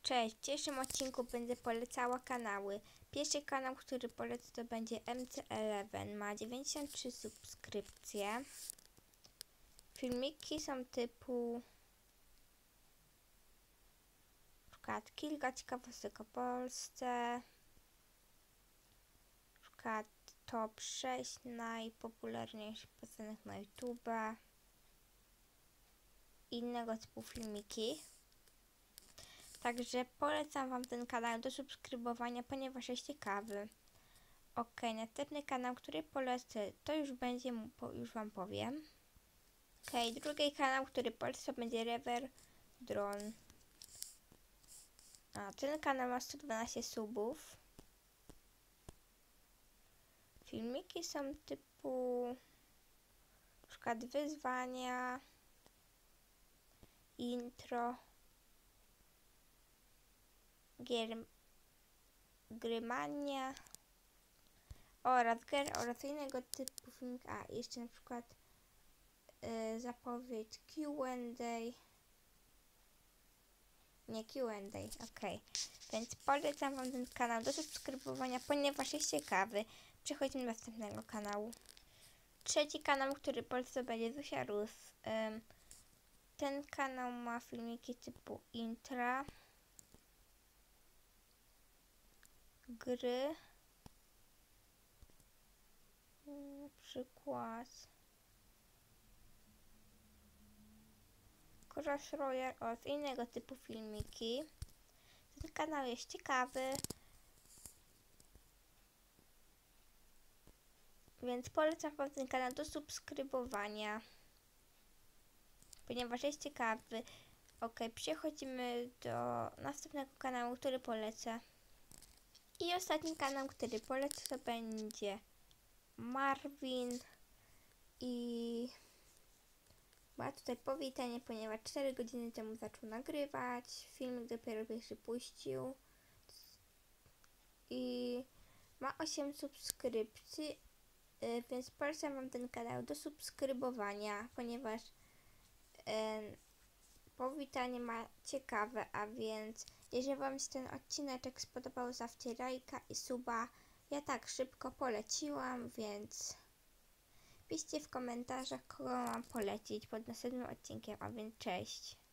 Cześć, w dzisiejszym odcinku będę polecała kanały. Pierwszy kanał, który polecę, to będzie MC11, ma 93 subskrypcje. Filmiki są typu przykład kilka ciekawostek o Polsce, przykład top 6 najpopularniejszych piosenek na YouTube, innego typu filmiki. Także polecam wam ten kanał do subskrybowania, ponieważ jest ciekawy. Ok, następny kanał, który polecę, to już będzie, już wam powiem. Ok, drugi kanał, który polecę, to będzie Reverdron. Ten kanał ma 112 subów. Filmiki są typu na przykład wyzwania, intro, grymania oraz innego typu filmik. Jeszcze na przykład zapowiedź Q&A. Nie Q&A, ok. Więc polecam wam ten kanał do subskrybowania, ponieważ jest ciekawy. Przechodzimy do następnego kanału. Trzeci kanał, który polecę, będzie Zuzia Rus. Ten kanał ma filmiki typu intra, gry, na przykład Clash Royale oraz innego typu filmiki. Ten kanał jest ciekawy, więc polecam wam ten kanał do subskrybowania, ponieważ jest ciekawy. Ok, przechodzimy do następnego kanału, który polecę. I ostatni kanał, który polecę, to będzie Marvin. I ma tutaj powitanie, ponieważ 4 godziny temu zaczął nagrywać. Filmik dopiero pierwszy puścił. I ma 8 subskrypcji, więc polecam wam ten kanał do subskrybowania, ponieważ powitanie ma ciekawe, a więc jeżeli wam się ten odcineczek spodobał, zostawcie lajka i suba. Ja tak szybko poleciłam, więc piszcie w komentarzach, kogo mam polecić pod następnym odcinkiem, a więc cześć.